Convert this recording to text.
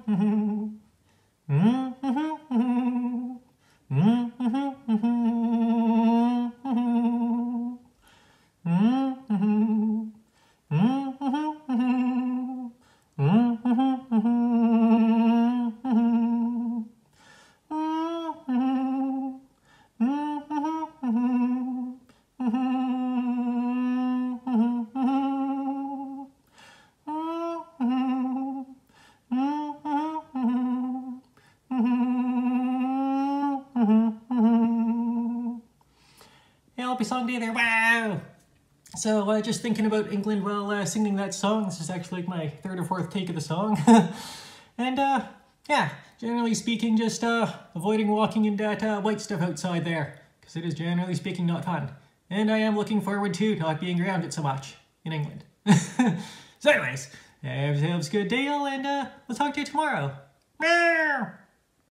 Happy song day there, wow! So just thinking about England while singing that song. This is actually like my third or fourth take of the song. And yeah, generally speaking, just avoiding walking in that white stuff outside there, because it is generally speaking not fun. And I am looking forward to not being around it so much in England. So anyways, have a good day, and we'll talk to you tomorrow.